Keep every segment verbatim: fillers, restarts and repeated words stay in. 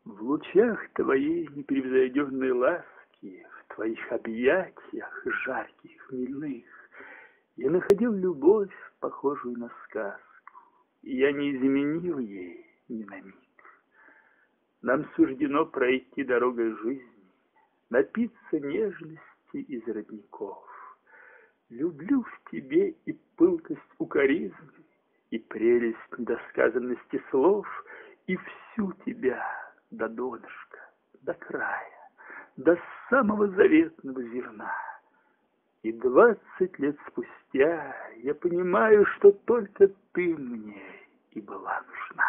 В лучах твоей непревзойденной ласки, в твоих объятиях жарких, хмельных, я находил любовь, похожую на сказку, и я не изменил ей ни на миг. Нам суждено пройти дорогой жизни, напиться нежности из родников. Люблю в тебе и пылкость укоризны, и прелесть недосказанности слов, и всю тебя до донышка, до края, до самого заветного зерна. И двадцать лет спустя я понимаю, что только ты мне и была нужна.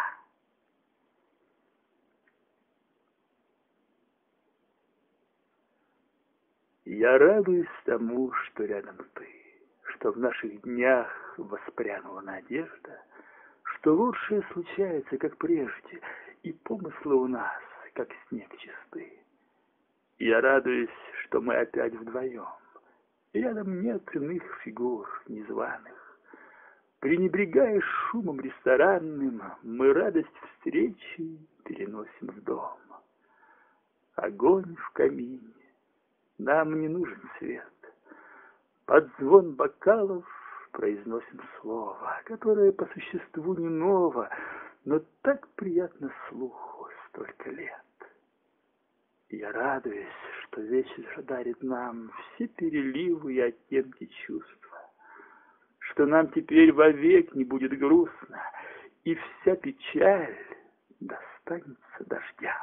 Я радуюсь тому, что рядом ты, что в наших днях воспрянула надежда, что лучшее случается, как прежде, и помыслы у нас, как снег чисты. Я радуюсь, что мы опять вдвоем, рядом нет иных фигур незваных. Пренебрегая шумом ресторанным, мы радость встречи переносим в дом. Огонь в камине, нам не нужен свет. Под звон бокалов произносим слово, которое по существу не ново, но так приятно слуху столько лет. Я радуюсь, что вечер дарит нам все переливы и оттенки чувства, что нам теперь вовек не будет грустно, и вся печаль достанется дождям.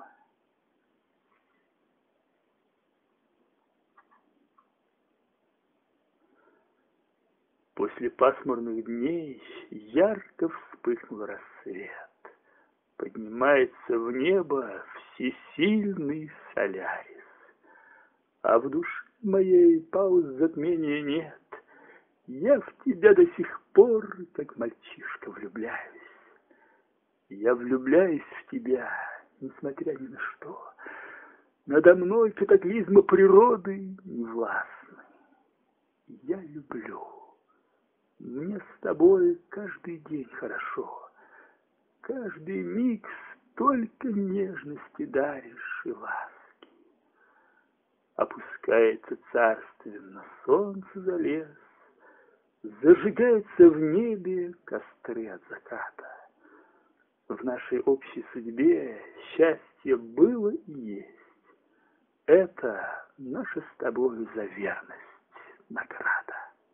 После пасмурных дней ярко вспыхнул рассвет. Поднимается в небо всесильный Солярис. А в душе моей пауз затмения нет. Я в тебя до сих пор, как мальчишка, влюбляюсь. Я влюбляюсь в тебя, несмотря ни на что. Надо мной катаклизмы природы не властны. Я люблю. Мне с тобой каждый день хорошо. Каждый миг столько нежности даришь и ласки. Опускается царственно солнце за лес, зажигаются в небе костры от заката. В нашей общей судьбе счастье было и есть. Это наша с тобой за верность награда.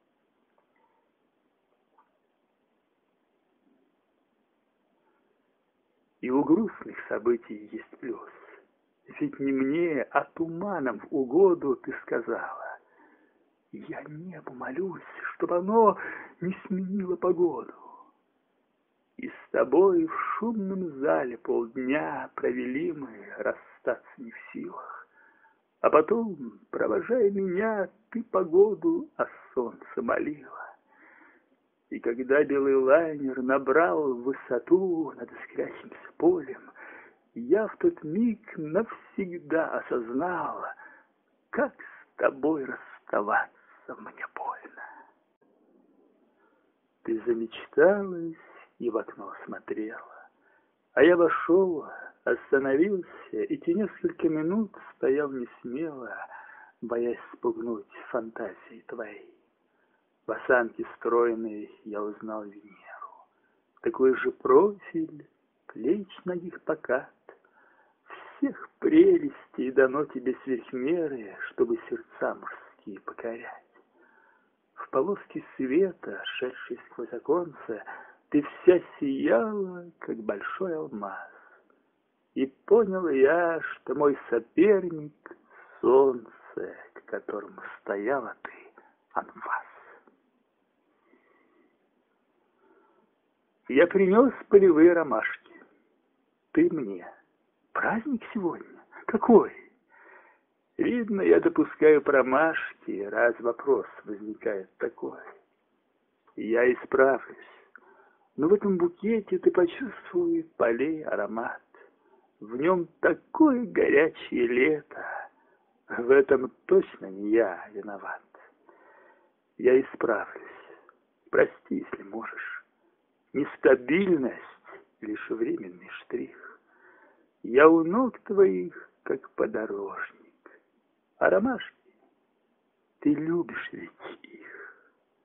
И у грустных событий есть плюс. Ведь не мне, а туманом в угоду ты сказала. Я небу молюсь, чтобы оно не сменило погоду. И с тобой в шумном зале полдня провели мы, расстаться не в силах. А потом, провожая меня, ты погоду о солнце молила. И когда белый лайнер набрал высоту над искрящимся полем, я в тот миг навсегда осознала, как с тобой расставаться мне больно. Ты замечталась и в окно смотрела, а я вошел, остановился и те несколько минут стоял несмело, боясь спугнуть фантазии твоей. В осанке стройной я узнал Венеру. Такой же профиль, плеч ногих покат. Всех прелестей дано тебе сверх меры, чтобы сердца мужские покорять. В полоске света, шедшей сквозь оконце, ты вся сияла, как большой алмаз. И понял я, что мой соперник — солнце, к которому стояла ты, анфас. Я принес полевые ромашки. Ты мне. Праздник сегодня? Какой? Видно, я допускаю промашки, раз вопрос возникает такой. Я исправлюсь. Но в этом букете ты почувствуй полей аромат. В нем такое горячее лето. В этом точно не я виноват. Я исправлюсь. Прости, если можешь. Нестабильность — лишь временный штрих. Я у ног твоих, как подорожник. А ромашки, ты любишь ведь их.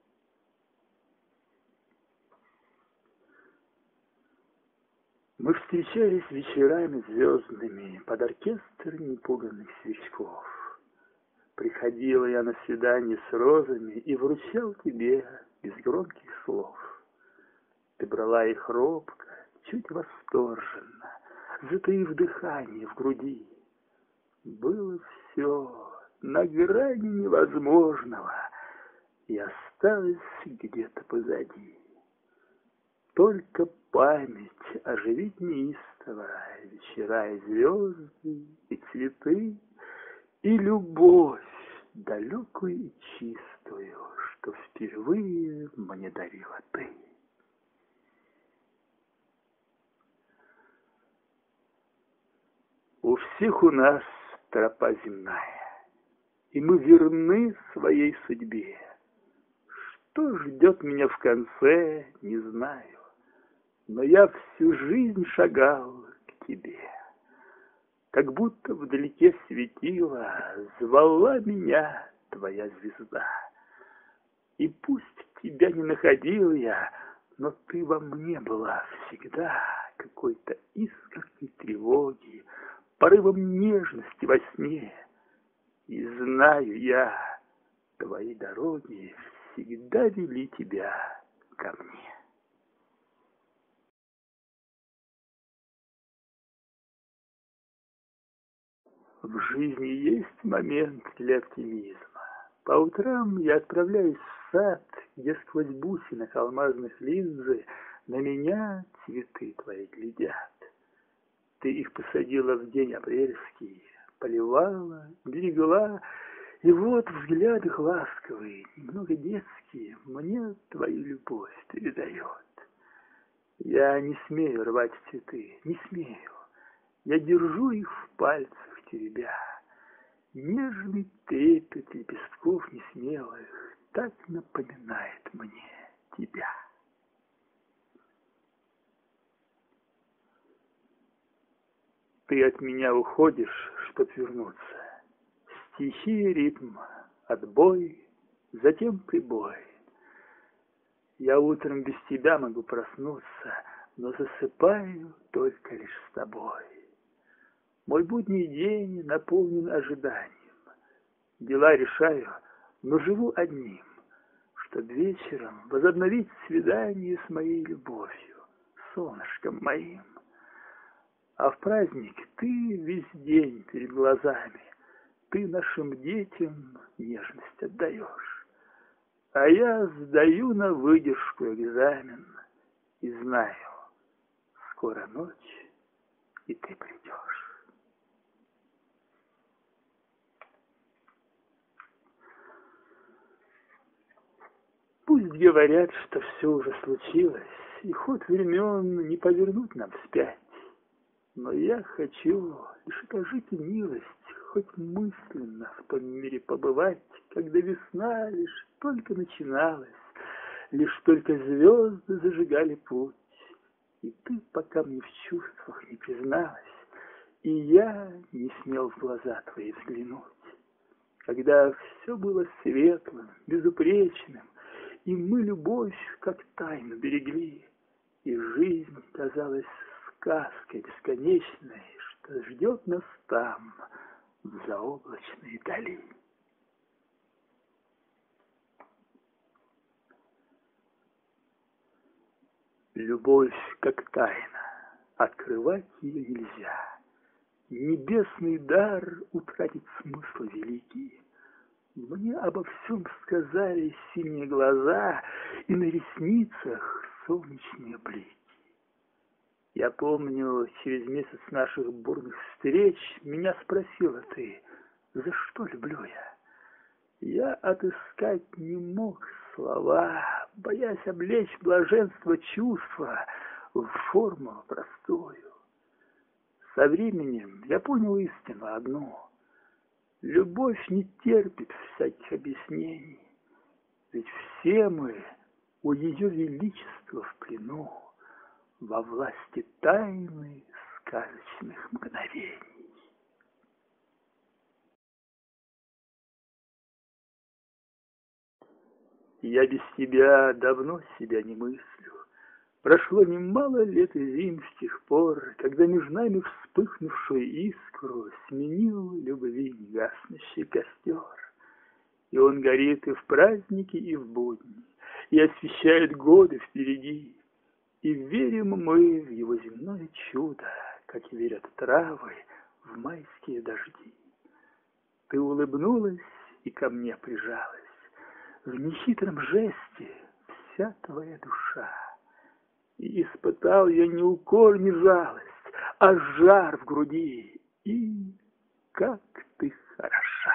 Мы встречались вечерами звездными под оркестр непуганных сверчков. Приходила я на свидание с розами и вручал тебе без громких слов. Ты брала их робко, чуть восторженно, затаив дыхание в груди. Было все на грани невозможного и осталось где-то позади. Только память оживит неистово вечера и звезды, и цветы, и любовь далекую и чистую, что впервые мне дарила ты. У всех у нас тропа земная, и мы верны своей судьбе. Что ждет меня в конце, не знаю, но я всю жизнь шагал к тебе. Как будто вдалеке светила, звала меня твоя звезда. И пусть тебя не находил я, но ты во мне была всегда какой-то искоркой тревоги, порывом нежности во сне. И знаю я, твои дороги всегда вели тебя ко мне. В жизни есть момент для оптимизма. По утрам я отправляюсь в сад, где сквозь бусинок алмазных линзы на меня цветы твои глядят. Ты их посадила в день апрельский, поливала, берегла, и вот взгляд их ласковый, немного детский, мне твою любовь передает. Я не смею рвать цветы, не смею. Я держу их в пальцах теребя. Нежный трепет лепестков несмелых так напоминает мне тебя. Ты от меня уходишь, чтоб вернуться. Стихи, ритм, отбой, затем прибой. Я утром без тебя могу проснуться, но засыпаю только лишь с тобой. Мой будний день наполнен ожиданием. Дела решаю, но живу одним, чтоб вечером возобновить свидание с моей любовью, солнышком моим. А в праздник ты весь день перед глазами, ты нашим детям нежность отдаешь. А я сдаю на выдержку экзамен и знаю, скоро ночь, и ты придешь. Пусть говорят, что все уже случилось, и ход времен не повернуть нам вспять. Но я хочу лишь окажите милость, хоть мысленно в том мире побывать, когда весна лишь только начиналась, лишь только звезды зажигали путь. И ты пока мне в чувствах не призналась, и я не смел в глаза твои взглянуть. Когда все было светлым, безупречным, и мы любовь как тайну берегли, и жизнь казалась сказкой бесконечной, что ждет нас там, в заоблачной дали. Любовь как тайна, открывать ее нельзя. Небесный дар утратит смысл великий. Мне обо всем сказали синие глаза, и на ресницах солнечные блики. Я помню, через месяц наших бурных встреч меня спросила ты, за что люблю я? Я отыскать не мог слова, боясь облечь блаженство чувства в форму простую. Со временем я понял истину одну. Любовь не терпит всяких объяснений, ведь все мы у ее величества в плену, во власти тайны сказочных мгновений. мгновений. Я без тебя давно себя не мыслю. Прошло немало лет и зим с тех пор, когда между нами вспыхнувшую искру сменил любви негаснущий костер. И он горит и в праздники, и в будни, и освещает годы впереди. И верим мы в его земное чудо, как верят травы в майские дожди. Ты улыбнулась и ко мне прижалась. В нехитром жесте вся твоя душа. И испытал я не укор, не жалость, а жар в груди. И как ты хороша!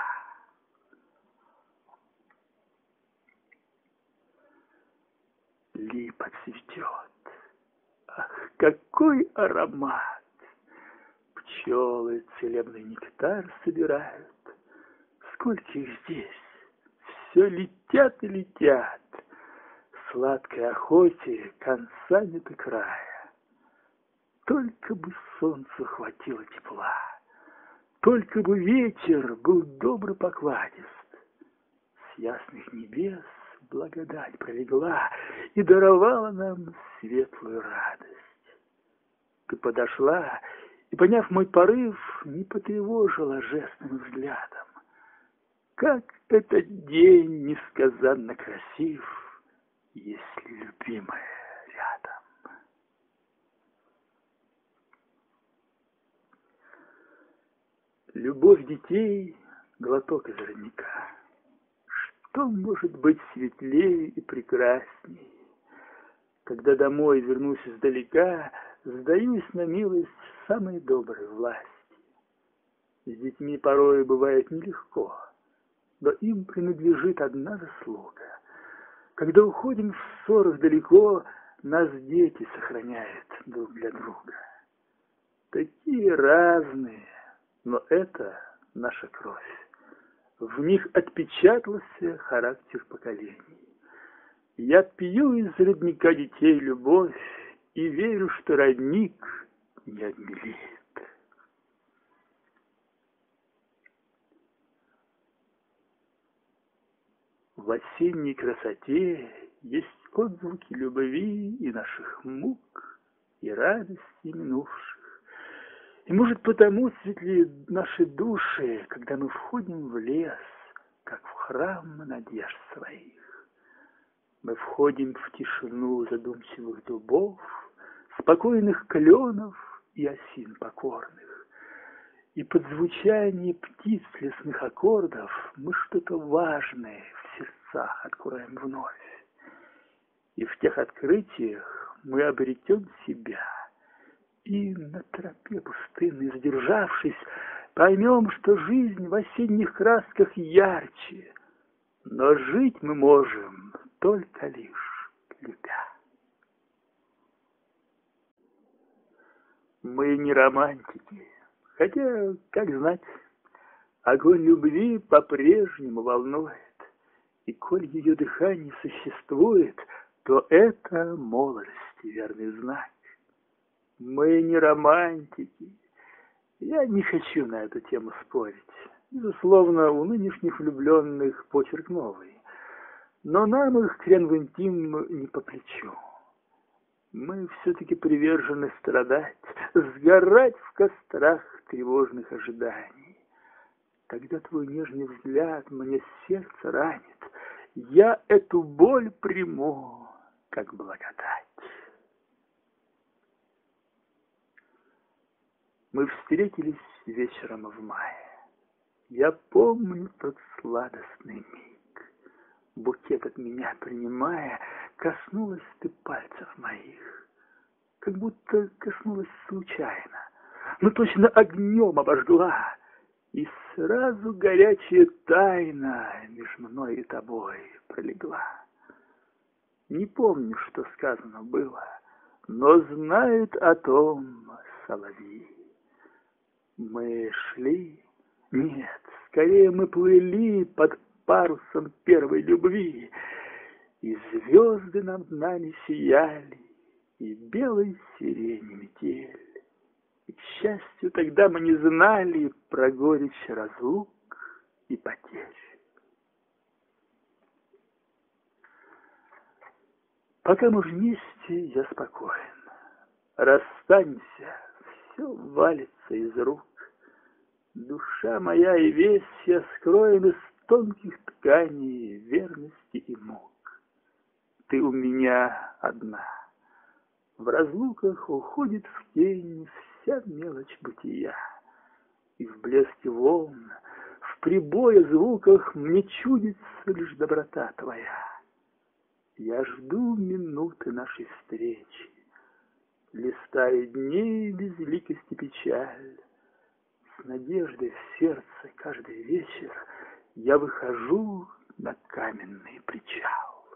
Липа цветет. Ах, какой аромат! Пчелы целебный нектар собирают. Сколько их здесь! Все летят и летят. Сладкой охоте конца нет и края. Только бы солнцу хватило тепла, только бы вечер был добро покладист. С ясных небес благодать пролегла и даровала нам светлую радость. Ты подошла и, поняв мой порыв, не потревожила жестным взглядом. Как этот день несказанно красив, если любимая рядом. Любовь детей — глоток из родника. Что может быть светлее и прекрасней? Когда домой вернусь издалека, сдаюсь на милость самой доброй власти. С детьми порой бывает нелегко, но им принадлежит одна заслуга. Когда уходим в ссорах далеко, нас дети сохраняют друг для друга. Такие разные, но это наша кровь. В них отпечатался характер поколений. Я пью из родника детей любовь и верю, что родник не обмелеет. В осенней красоте есть отзвуки любви и наших мук, и радости минувших. И, может, потому светлеют наши души, когда мы входим в лес, как в храм надежд своих. Мы входим в тишину задумчивых дубов, спокойных кленов и осин покорных. И под звучание птиц лесных аккордов мы что-то важное в сердцах откроем вновь. И в тех открытиях мы обретем себя. И на тропе пустынной задержавшись, поймем, что жизнь в осенних красках ярче, но жить мы можем только лишь любя. Мы не романтики, хотя, как знать, огонь любви по-прежнему волнует, и коль ее дыхание существует, то это молодости верный знак. Мы не романтики. Я не хочу на эту тему спорить. Безусловно, у нынешних влюбленных почерк новый, но нам их крен в интим не по плечу. Мы все-таки привержены страдать, сгорать в кострах тревожных ожиданий. Когда твой нежный взгляд мне сердце ранит, я эту боль приму, как благодать. Мы встретились вечером в мае. Я помню тот сладостный миг. Букет от меня принимая, коснулась ты пальцев моих. Как будто коснулась случайно, но точно огнем обожгла. И сразу горячая тайна между мной и тобой пролегла. Не помню, что сказано было, но знают о том соловьи. Мы шли, нет, скорее мы плыли под парусом первой любви, и звезды над нами сияли, и белой сирени метель, и к счастью, тогда мы не знали про горечь разлук и потерь. Пока мы вместе, я спокоен. Расстанемся, все валится из рук. Душа моя и весь я скроен из тонких тканей верности и мук. Ты у меня одна. В разлуках уходит в тень вся мелочь бытия. И в блеске волн, в прибое звуках мне чудится лишь доброта твоя. Я жду минуты нашей встречи, листаю дней безликости печаль. С надеждой в сердце каждый вечер я выхожу на каменный причал.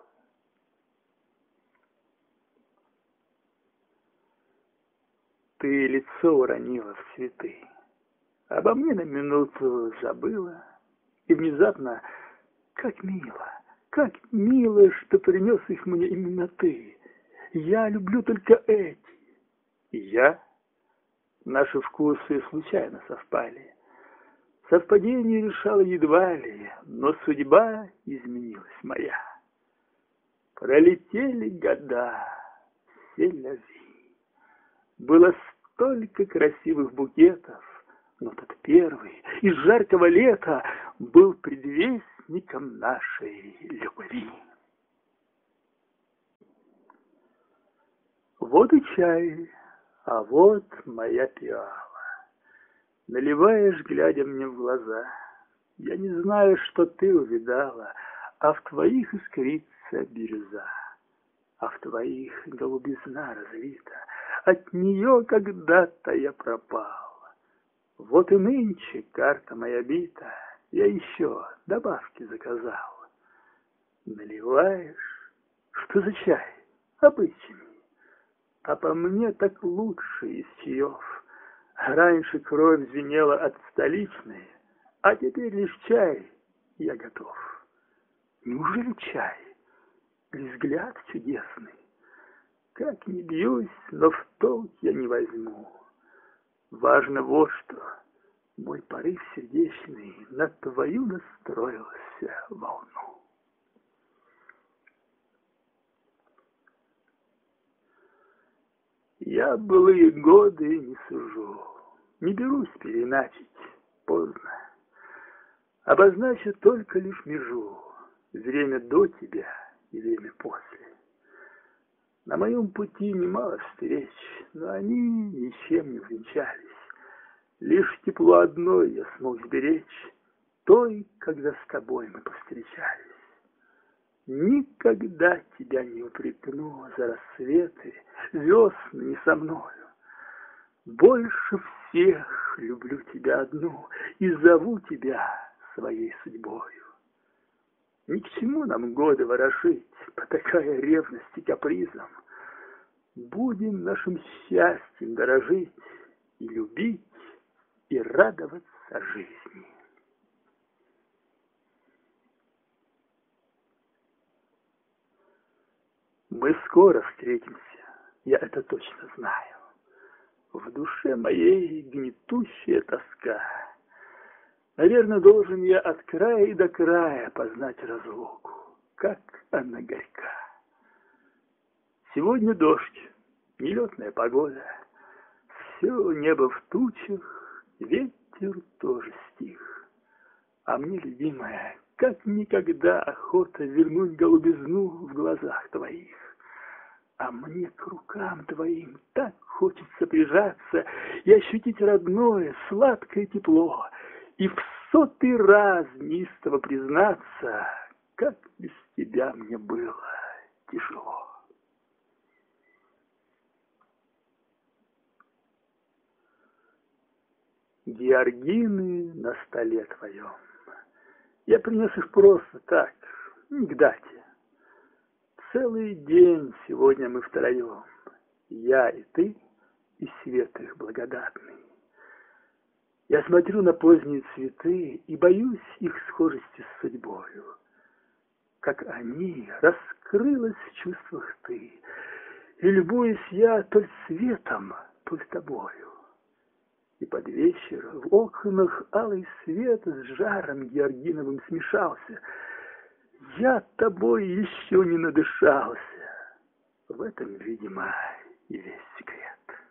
Ты лицо уронила в цветы, обо мне на минуту забыла, и внезапно, как мило, как мило, что принес их мне именно ты. Я люблю только эти. И я? Наши вкусы случайно совпали. Совпадение решало едва ли, но судьба изменилась моя. Пролетели года, все любви. Было столько красивых букетов, но тот первый из жаркого лета был предвестником нашей любви. Вот и чай, а вот моя пиала. Наливаешь, глядя мне в глаза. Я не знаю, что ты увидала, а в твоих искрится бирюза, а в твоих голубизна разлита. От нее когда-то я пропал. Вот и нынче карта моя бита, я еще добавки заказал. Наливаешь? Что за чай? Обычный. А по мне так лучше из чаев. Раньше кровь звенела от столичной, а теперь лишь чай, я готов. Неужели чай? Взгляд чудесный. Как ни бьюсь, но в толк я не возьму. Важно вот что, мой порыв сердечный на твою настроился волну. Я былые годы не сужу, не берусь переначить, поздно. Обозначу только лишь межу, время до тебя и время после. На моем пути немало встреч, но они ничем не увенчались. Лишь тепло одной я смог сберечь, той, когда с тобой мы повстречались. Никогда тебя не упрекну за рассветы, весны не со мною. Больше всех люблю тебя одну и зову тебя своей судьбою. Ни к чему нам годы ворошить, потакая ревности капризом. Будем нашим счастьем дорожить и любить, и радоваться жизни. Мы скоро встретимся, я это точно знаю. В душе моей гнетущая тоска. Наверное, должен я от края и до края познать разлуку, как она горька. Сегодня дождь, нелетная погода. Все небо в тучах, ветер тоже стих. А мне, любимая, как никогда охота вернуть голубизну в глазах твоих. А мне к рукам твоим так хочется прижаться и ощутить родное, сладкое тепло, и в сотый раз неистово признаться, как без тебя мне было тяжело. Георгины на столе твоем. Я принес их просто так, не к дате. Целый день сегодня мы втроем, я и ты, и свет их благодатный. Я смотрю на поздние цветы и боюсь их схожести с судьбою. Как они, раскрылась в чувствах ты, и любуюсь я то ли светом, то ли тобою. И под вечер в окнах алый свет с жаром георгиновым смешался. Я тобой еще не надышался. В этом, видимо, и весь секрет.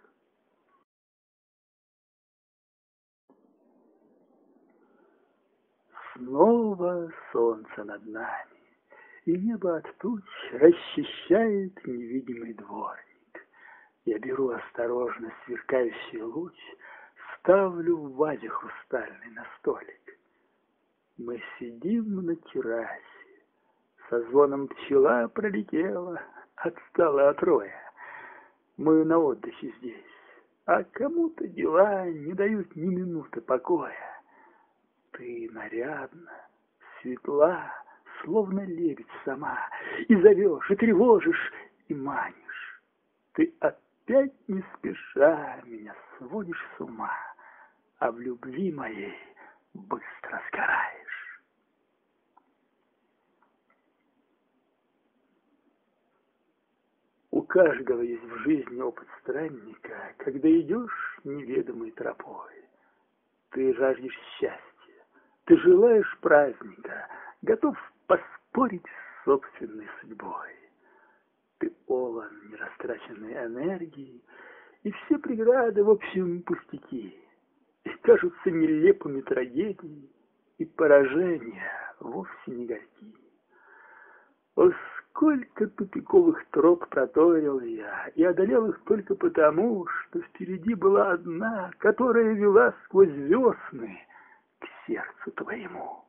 Снова солнце над нами, и небо от туч расчищает невидимый дворник. Я беру осторожно сверкающий луч, ставлю в вазе хрустальный на столик. Мы сидим на террасе, со звоном пчела пролетела, отстала от роя. Мы на отдыхе здесь, а кому-то дела не дают ни минуты покоя. Ты нарядна, светла, словно лебедь сама, и зовешь, и тревожишь, и манишь. Ты опять не спеша меня сводишь с ума, а в любви моей быстро сгораешь. У каждого есть в жизни опыт странника, когда идешь неведомой тропой. Ты жаждешь счастья. Ты желаешь праздника, готов поспорить с собственной судьбой. Ты полон нерастраченной энергии, и все преграды, в общем, пустяки, и кажутся нелепыми трагедии, и поражения вовсе не горьки. О, сколько тупиковых троп проторил я, и одолел их только потому, что впереди была одна, которая вела сквозь весны к сердцу твоему.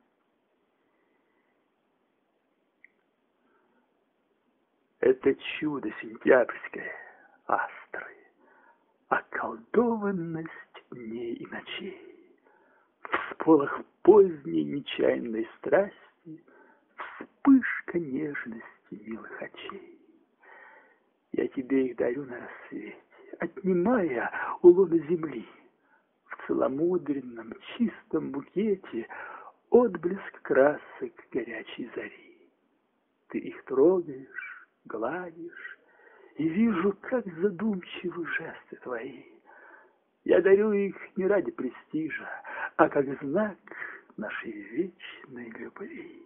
Это чудо сентябрьское, астры, околдованность дней и ночей, всполох поздней нечаянной страсти, вспышка нежности милых очей. Я тебе их дарю на рассвете, отнимая у лона земли. В целомудренном чистом букете отблеск красок горячей зари. Ты их трогаешь, гладишь, и вижу, как задумчивы жесты твои. Я дарю их не ради престижа, а как знак нашей вечной любви.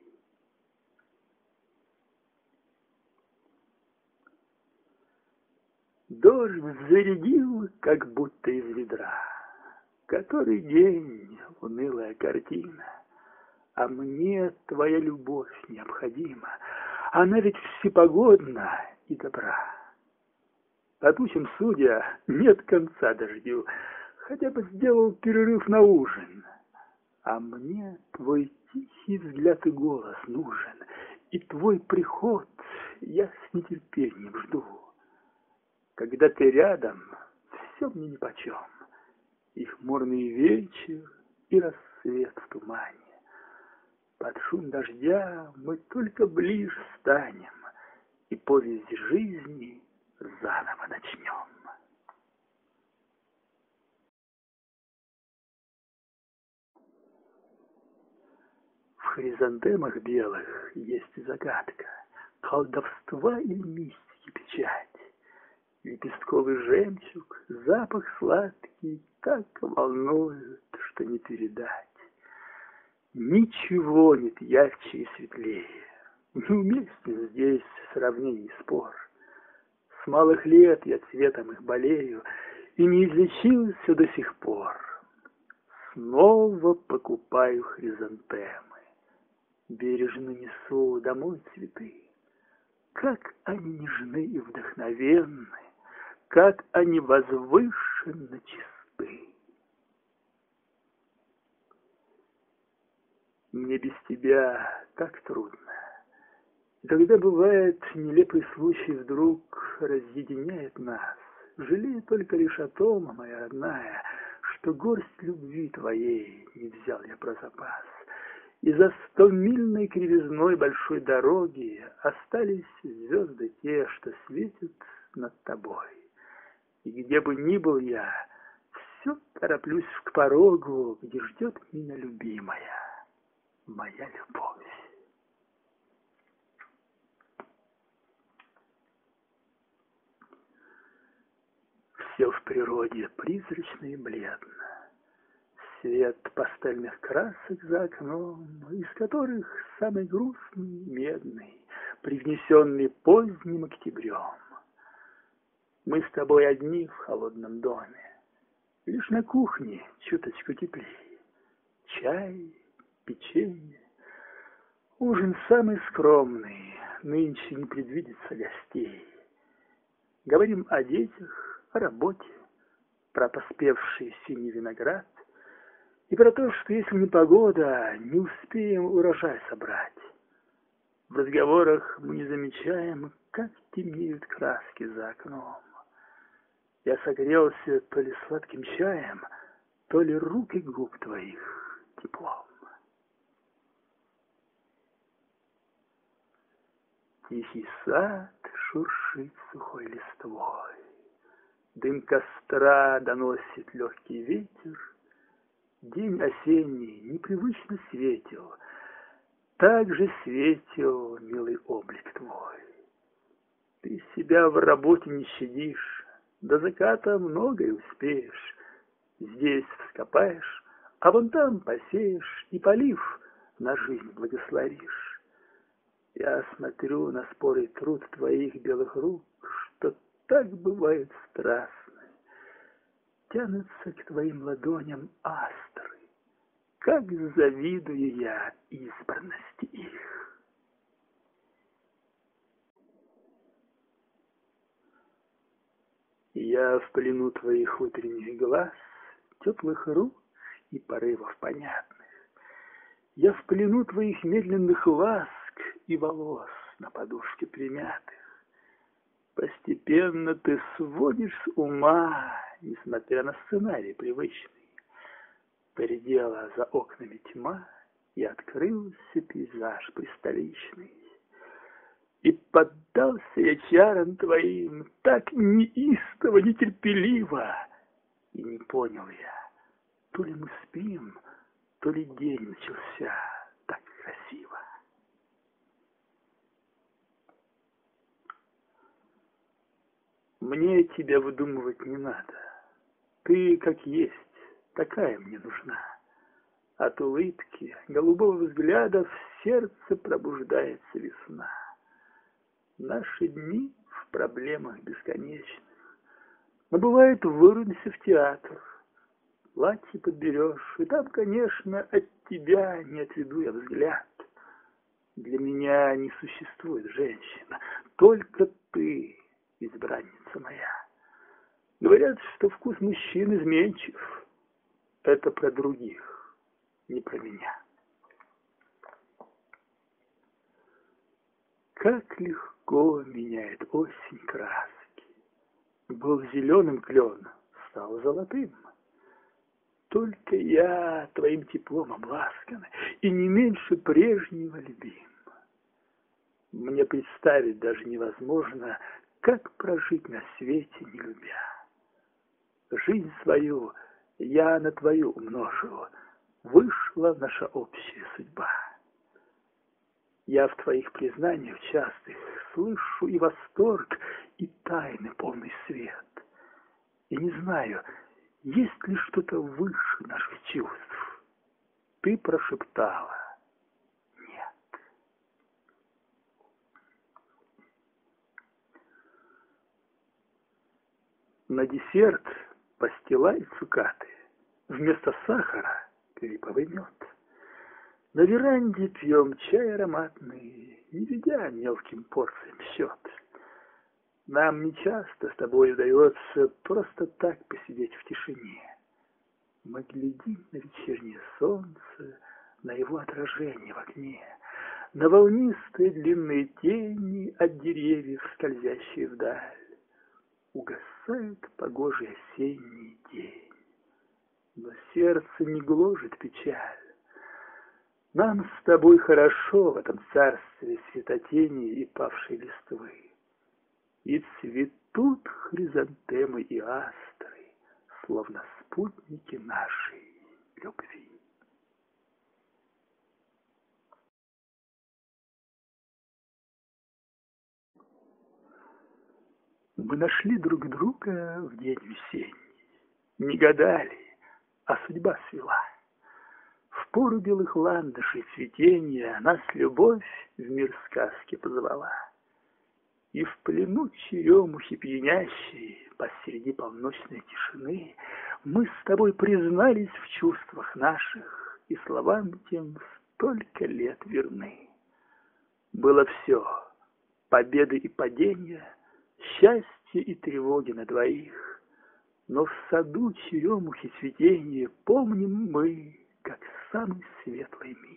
Дождь зарядил, как будто из ведра. Который день унылая картина, а мне твоя любовь необходима. Она ведь всепогодна и добра. По тучам судя, нет конца дождю, хотя бы сделал перерыв на ужин. А мне твой тихий взгляд и голос нужен, и твой приход я с нетерпением жду. Когда ты рядом, все мне нипочем, и хмурный вечер, и рассвет в тумане. Под шум дождя мы только ближе станем, и повесть жизни заново начнем. В хризантемах белых есть загадка, колдовства или мистики печать. Лепестковый жемчуг, запах сладкий, так волнует, что не передать. Ничего нет ярче и светлее, неуместен здесь сравнений спор. С малых лет я цветом их болею, и не излечился до сих пор. Снова покупаю хризантемы, бережно несу домой цветы. Как они нежны и вдохновенны, как они возвышенно чисты. Мне без тебя так трудно. И когда бывает нелепый случай вдруг разъединяет нас, жалею только лишь о том, моя родная, что горсть любви твоей не взял я про запас. И за стомильной кривизной большой дороги остались звезды те, что светят над тобой. И где бы ни был я, все тороплюсь к порогу, где ждет меня любимая, моя любовь. Все в природе призрачно и бледно. свет пастельных красок за окном, из которых самый грустный, медный, привнесенный поздним октябрем. Мы с тобой одни в холодном доме, лишь на кухне чуточку теплее. Чай, печенье, ужин самый скромный, нынче не предвидится гостей. Говорим о детях, о работе, про поспевший синий виноград и про то, что если не погода, не успеем урожай собрать. В разговорах мы не замечаем, как темнеют краски за окном. Я согрелся то ли сладким чаем, то ли рук и губ твоих теплом. Тихий сад шуршит сухой листвой, дым костра доносит легкий ветер. День осенний непривычно светел, так же светел милый облик твой. Ты себя в работе не щадишь, до заката многое успеешь. Здесь вскопаешь, а вон там посеешь, и, полив, на жизнь благословишь. Я смотрю на спорый труд твоих белых рук, что так бывает страстно. Тянутся к твоим ладоням астры, как завидую я избранности их. Я в плену твоих утренних глаз, теплых рук и порывов понятных. Я в плену твоих медленных ласк и волос на подушке примятых. Постепенно ты сводишь с ума, несмотря на сценарий привычный. Поредела за окнами тьма, и открылся пейзаж пристоличный. И поддался я чарам твоим так неистово, нетерпеливо, и не понял я, то ли мы спим, то ли день начался так красиво. Мне тебя выдумывать не надо. Ты как есть, такая мне нужна. От улыбки, голубого взгляда в сердце пробуждается весна. Наши дни в проблемах бесконечных. Но бывает, вырвемся в театр. Платье подберешь, и там, конечно, от тебя не отведу я взгляд. Для меня не существует женщина, только ты, избранница моя. Говорят, что вкус мужчин изменчив. Это про других, не про меня. Как легко меняет осень краски. Был зеленым клен, стал золотым. Только я твоим теплом обласкан и не меньше прежнего любим. Мне представить даже невозможно, как прожить на свете, не любя. Жизнь свою я на твою умножил, вышла наша общая судьба. Я в твоих признаниях частых слышу и восторг, и тайны полный свет. И не знаю, есть ли что-то выше наших чувств. Ты прошептала «нет». На десерт пастила и цукаты, вместо сахара липовый мед. На веранде пьем чай ароматный, не ведя мелким порциям счет. Нам нечасто с тобой удается просто так посидеть в тишине. Мы глядим на вечернее солнце, на его отражение в окне, на волнистые длинные тени от деревьев, скользящие вдаль. Угасает погожий осенний день, но сердце не гложет печаль. Нам с тобой хорошо в этом царстве светотени и павшей листвы. И цветут хризантемы и астры, словно спутники нашей любви. Мы нашли друг друга в день весенний, не гадали, а судьба свела. пору белых ландышей цветения нас любовь в мир сказки позвала. И в плену черемухи пьянящей посреди полночной тишины мы с тобой признались в чувствах наших, и словам тем столько лет верны. Было все — победы и падения, счастье и тревоги на двоих, но в саду черемухи цветения помним мы, как самый светлый миг.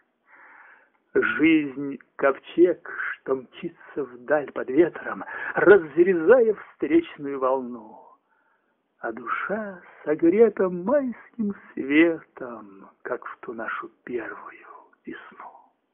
Жизнь — ковчег, что мчится вдаль под ветром, разрезая встречную волну, а душа согрета майским светом, как в ту нашу первую весну.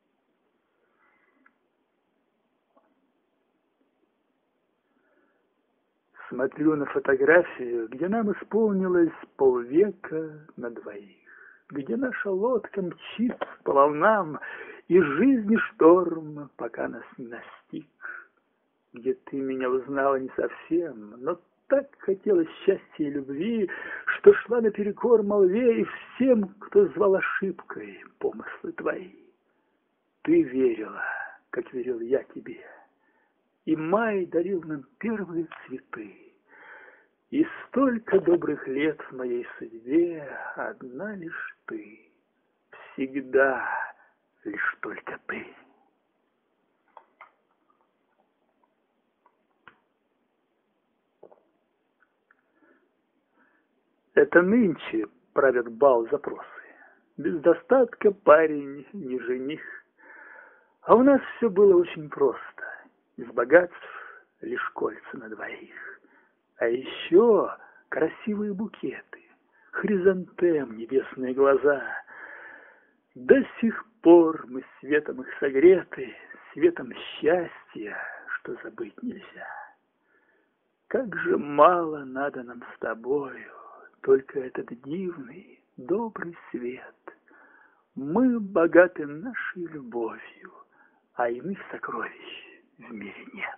Смотрю на фотографию, где нам исполнилось полвека на двоих, где наша лодка мчится по волнам, и жизни шторм пока нас не настиг, где ты меня узнала не совсем, но так хотелось счастья и любви, что шла наперекор молве и всем, кто звал ошибкой помыслы твои. Ты верила, как верил я тебе, и май дарил нам первые цветы. И столько добрых лет в моей судьбе одна лишь ты, всегда лишь только ты. Это нынче правят бал запросы. Без достатка парень не жених. А у нас все было очень просто. Из богатств лишь кольца на двоих. А еще красивые букеты, хризантем, небесные глаза. До сих пор мы светом их согреты, светом счастья, что забыть нельзя. Как же мало надо нам с тобою, только этот дивный, добрый свет. Мы богаты нашей любовью, а иных сокровищ в мире нет.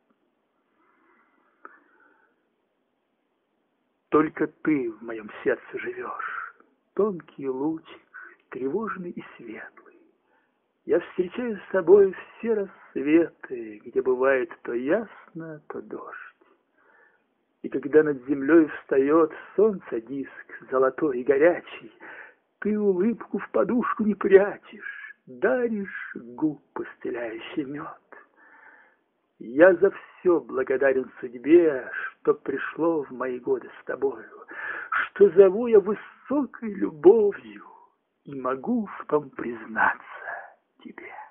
Только ты в моем сердце живешь, тонкий лучик, тревожный и светлый. Я встречаю с тобой все рассветы, где бывает то ясно, то дождь. И когда над землей встает солнце диск, золотой и горячий, ты улыбку в подушку не прячешь, даришь губ постеляющий мед. Я за все благодарен судьбе, что пришло в мои годы с тобою, что зову я высокой любовью и могу в том признаться тебе.